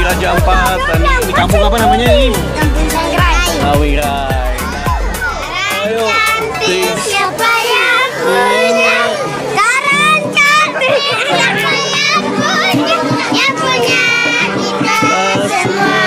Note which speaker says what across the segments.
Speaker 1: Raja Ampat. Dan ini kampung apa namanya ini?
Speaker 2: Kampung Sangrai.
Speaker 1: Sawirai. Ayo,
Speaker 2: Siapa yang punya garam cantik? Siapa yang punya kita semua.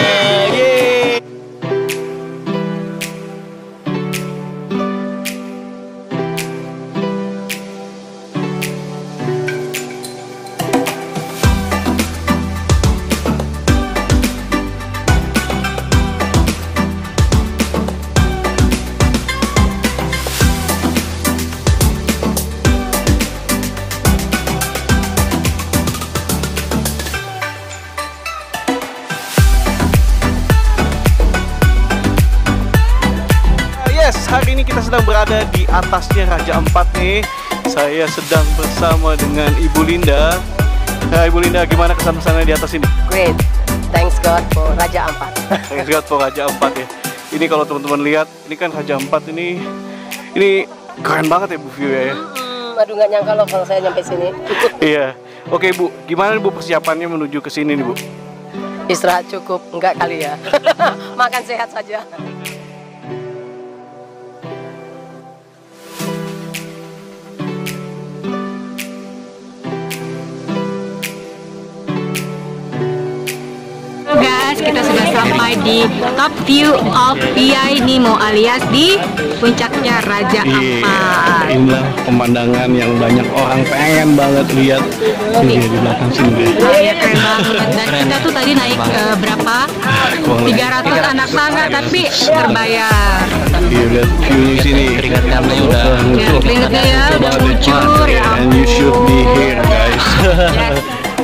Speaker 1: Hari ini kita sedang berada di atasnya Raja Ampat nih. Saya sedang bersama dengan Ibu Linda. Nah, Ibu Linda, gimana kesan-kesannya di atas ini?
Speaker 3: Great, thanks God for Raja Ampat.
Speaker 1: Thanks God for Raja Ampat ya. Ini kalau teman-teman lihat, ini kan Raja Ampat ini keren banget ya Bu view ya.
Speaker 3: Aduh, nggak nyangka loh kalau saya nyampe sini.
Speaker 1: Iya. Oke Bu, gimana Bu persiapannya menuju ke sini nih Bu?
Speaker 3: Istirahat cukup, enggak kali ya. Makan sehat saja.
Speaker 4: Guys, kita sudah sampai di top view of Via Nemo alias di puncaknya Raja Ampat.
Speaker 1: Inilah pemandangan yang banyak orang pengen banget lihat. Ini di belakang sini.
Speaker 4: Iya, keren banget. Dan kita tuh tadi naik berapa? 300 anak tangga, tapi terbayar.
Speaker 1: Iya, lihat view sini. Keringatnya udah
Speaker 4: Ya, keringatnya ya udah ngucur ya.
Speaker 1: And you should be here, guys.
Speaker 4: Yes.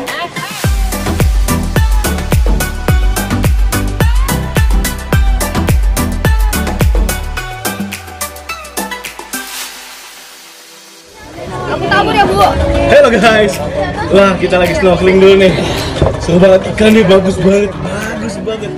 Speaker 1: Halo guys, wah kita lagi snorkeling dulu nih. Seru banget, ikannya bagus banget, bagus banget.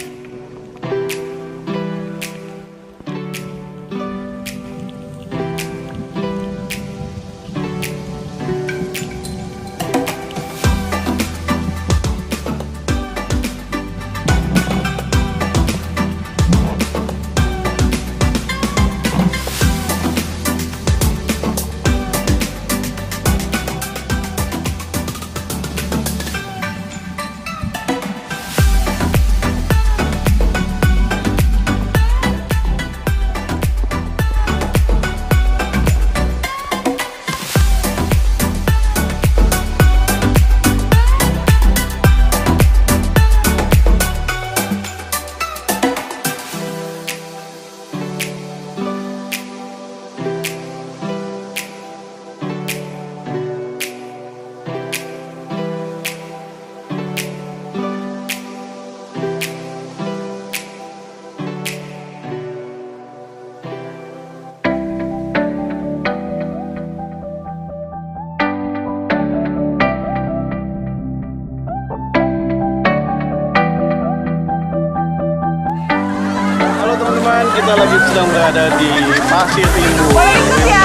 Speaker 1: Kita lagi sedang berada di Pasir Timbul.
Speaker 4: Boleh ikut ya?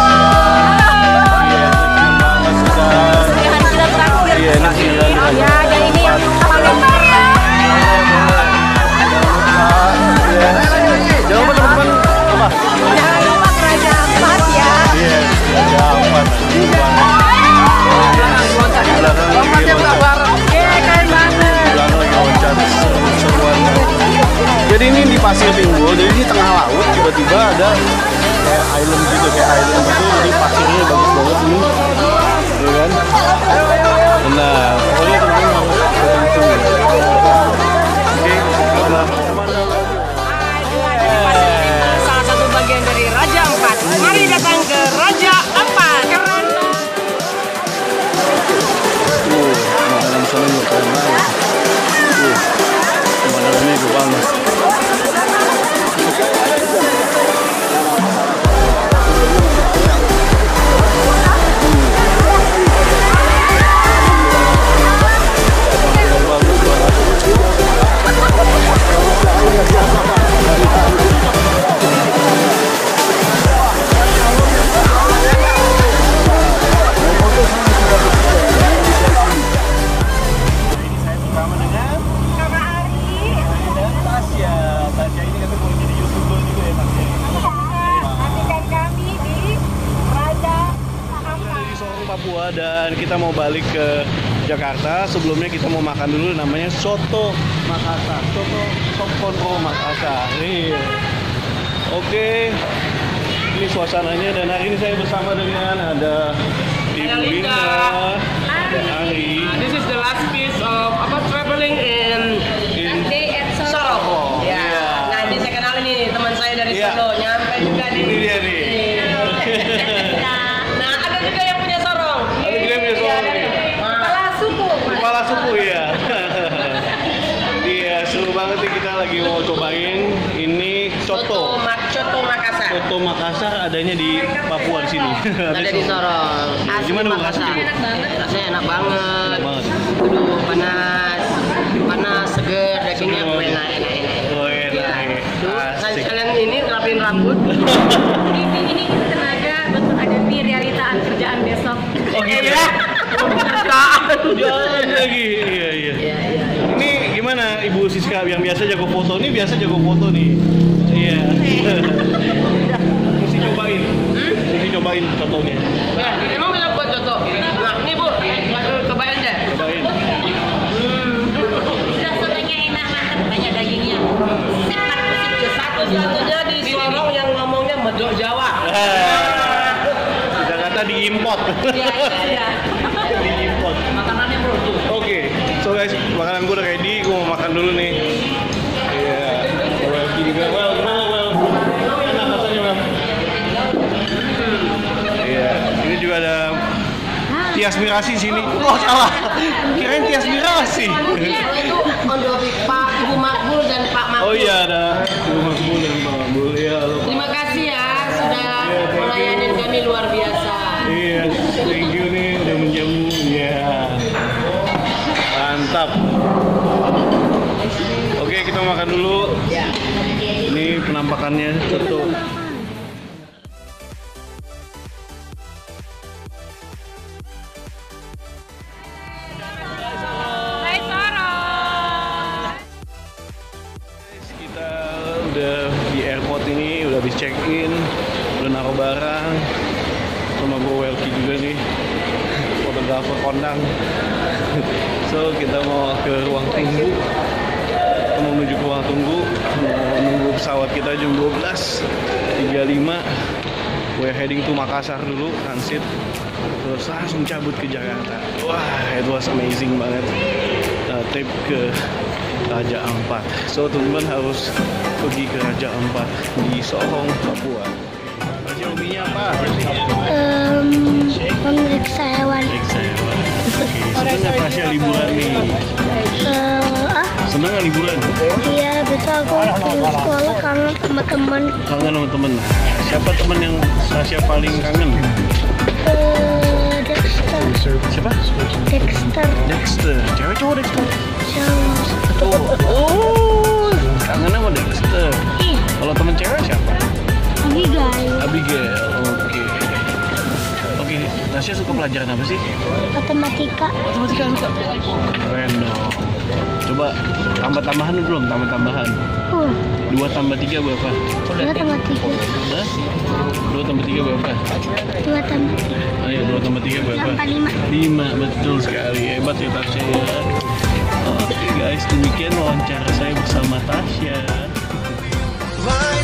Speaker 1: Iya, ini sih.
Speaker 4: Ya, dan ini yang paling ya.
Speaker 1: Jangan lupa teman-teman apa?
Speaker 4: Jangan lupa Raja Ampat ya.
Speaker 1: Iya, Raja Ampat.
Speaker 4: Keren banget.
Speaker 1: Jadi ini di Pasir Timbul, jadi di tengah laut tiba-tiba ada kayak island gitu, jadi pasirnya bagus banget ini, ya kan? Nah, pokoknya teman-teman harus datang sini. Oke, karena
Speaker 3: Salah satu bagian dari Raja Ampat. Mari datang ke Raja Ampat. Keren.
Speaker 1: makanan sana juga keren banget. Pemandangannya juga bagus. Papua dan kita mau balik ke Jakarta. Sebelumnya kita mau makan dulu namanya Soto Makassar. Soto Sop Conro Makassar. Nih. Oke. Ini suasananya dan hari ini saya bersama dengan ada Ibu Linda, ada Ari.
Speaker 3: This is the last piece of traveling in
Speaker 4: Day at
Speaker 3: Solo. Ya.
Speaker 1: Iya.
Speaker 3: Nah, ini saya kenalin nih teman saya dari
Speaker 1: Iya.
Speaker 3: Solo, nyampe juga di
Speaker 1: Ini dia nih.
Speaker 3: Nah, ada juga yang punya sorong.
Speaker 1: Ada juga yang punya sorong nih.
Speaker 3: Kepala suku.
Speaker 1: Kepala suku ya. Iya, seru banget nih kita lagi mau cobain ini
Speaker 3: Soto Makassar.
Speaker 1: Soto Makassar adanya di Papua di sini.
Speaker 3: Ada di Sorong. Asli
Speaker 1: Gimana Bu
Speaker 3: Makassar.
Speaker 1: rasanya?
Speaker 4: Enak banget.
Speaker 3: Rasanya enak banget.
Speaker 1: Enak banget.
Speaker 3: Aduh, panas, seger, dagingnya
Speaker 1: Seger banget.
Speaker 3: enak.
Speaker 1: Oh,
Speaker 3: Ya.
Speaker 1: enak.
Speaker 3: Tuh,
Speaker 1: Asik.
Speaker 3: kalian ini rapin rambut.
Speaker 4: Ini tenaga betul ada di realita kerjaan besok.
Speaker 1: Oh gitu ya? Jangan lagi. Iya.
Speaker 3: Iya.
Speaker 1: Ini gimana Ibu Siska yang biasa jago foto nih? Biasa jago foto nih. Iya. Mesti cobain. Mesti cobain fotonya.
Speaker 3: Ya, emang bisa buat contoh. Nah, ini Bu, cobain aja.
Speaker 1: Cobain.
Speaker 4: Udah sotonya enak banget, banyak dagingnya.
Speaker 3: Satu-satunya di Sorong yang ngomongnya medok Jawa.
Speaker 1: Jakarta diimport.
Speaker 4: Iya.
Speaker 1: Diimport.
Speaker 3: Makanannya bro tuh.
Speaker 1: Oke, so guys, makanan gue udah ready, gue mau makan dulu nih. Iya, well juga, well. Enak rasanya, well. Iya, ini juga ada Tias Mirasi sini. Oh salah, kirain Tias Mirasi.
Speaker 3: Itu untuk Pak Ibu Makbul dan Pak Makbul.
Speaker 1: Oh iya ada Ibu Makbul dan Pak Makbul. Iya, halo.
Speaker 3: Terima kasih ya sudah
Speaker 1: Iya, thank you.
Speaker 3: melayani kami luar biasa.
Speaker 1: Iya, thank you nih udah menjamu. Iya, mantap. Oke, kita makan dulu.
Speaker 3: Ya.
Speaker 1: Ini penampakannya soto.
Speaker 4: Hai Sorong.
Speaker 1: Kita udah di airport ini, udah habis check in, udah naruh barang, sama Bro Welky juga nih, fotografer kondang. So kita mau ke ruang tunggu, kita mau menuju ke ruang tunggu, mau nunggu pesawat kita jam 12.35. We're heading to Makassar dulu, transit, terus langsung cabut ke Jakarta. Wah, it was amazing banget. Trip ke Raja Ampat. So teman-teman harus pergi ke Raja Ampat di Sorong, Papua. Raja hobinya apa?
Speaker 2: Memeriksa hewan.
Speaker 1: Periksa hewan. Oke, seneng nggak Tasya liburan nih? Seneng nggak liburan?
Speaker 2: Iya, besok aku ke sekolah kangen sama teman.
Speaker 1: Kangen sama temen? Siapa temen yang Tasya paling kangen?
Speaker 2: Dexter.
Speaker 1: Siapa?
Speaker 2: Dexter.
Speaker 1: Dexter. Cewek cowok Dexter?
Speaker 2: Cowok.
Speaker 1: Oh, kangen sama Dexter. Kalau temen cewek siapa?
Speaker 2: Abigail.
Speaker 1: Abigail. Oke, Tasya suka pelajaran apa sih?
Speaker 2: Matematika.
Speaker 1: Matematika suka. Keren dong. Coba tambah-tambahan belum? Tambah-tambahan. 2 tambah 3 berapa?
Speaker 2: 2 tambah 3.
Speaker 1: Hah? 2 tambah 3 berapa?
Speaker 2: 2 tambah
Speaker 1: Ayo 2 tambah 3 berapa?
Speaker 2: 5.
Speaker 1: 5, betul sekali. Hebat ya Tasya ya. Oke guys, demikian wawancara saya bersama Tasya.